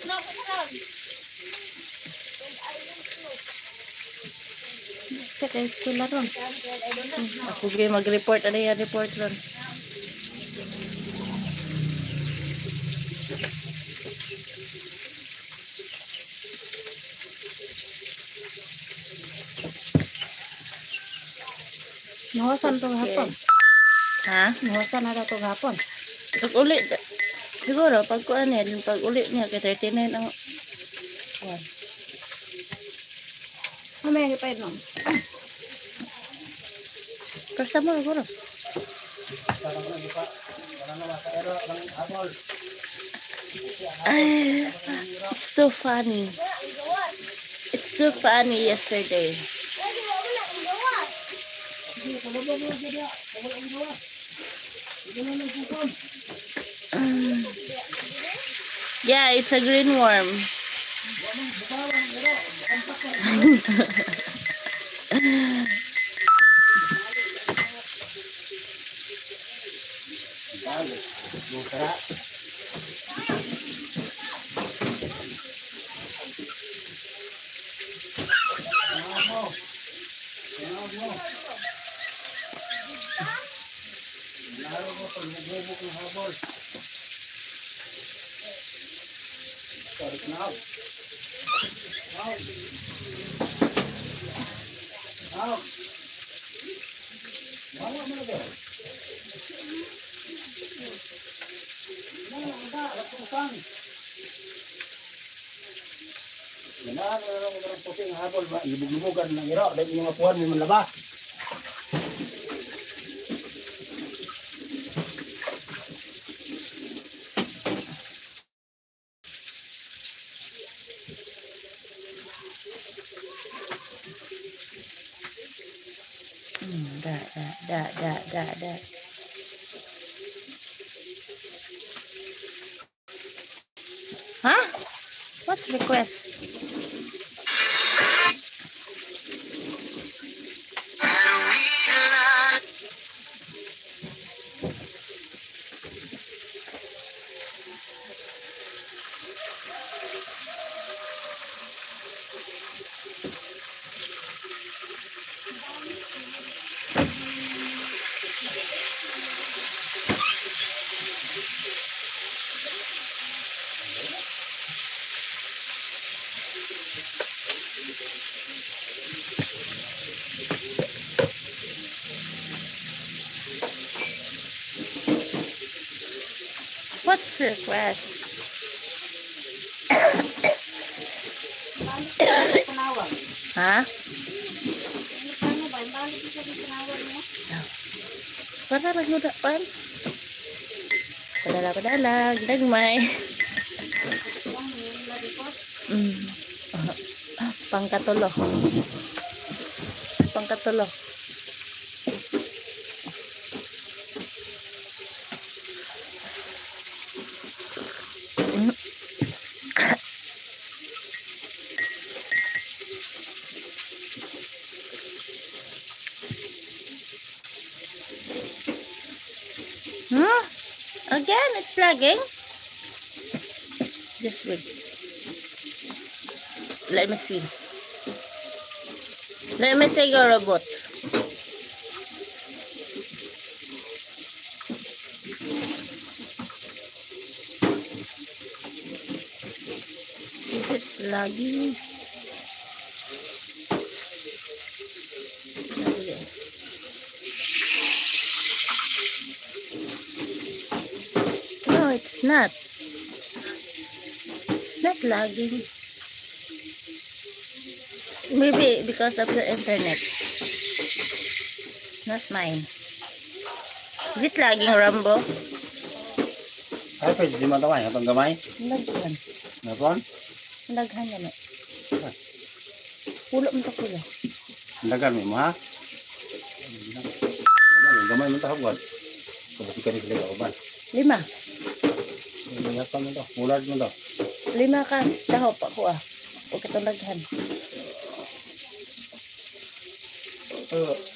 Sa kay eskwela ron. Ako gay mag-report. Ano yung report ron? Nawasan to hapon. Ha? Nawasan na to hapon. Pag uli, siguro, pag kuan niya, pag uli niya, kay 39 ang kuan. Mamaya pa yun. Kasta mo, siguro. It's too funny. It's too funny yesterday. Yeah, it's a green worm. Ibug-ibugan ng iro, dahil yung mga puwan mo malabas. Da. Huh? What's request? What's request? Ha? Para magmuda pan. Padala, ginagmay. Pangkatulo. Again, it's lagging. Just wait. Let me see. Let me see your robot. Is it lagging? No, it's not. It's not lagging. Maybe because of the internet. Not mine. Is it lagging, Rambo? Ay, pwede di mataway. Hatang gamay. Laghan. Napon? Laghan yan eh. Pulo mo ito kuya. Lagan mo ha? Gamay mo tahagwan. Kasi ka rin sila kauban. 5. Yata mo to. Mulad mo to. 5 ka. Dahop ako ah. Huwag itong laghan.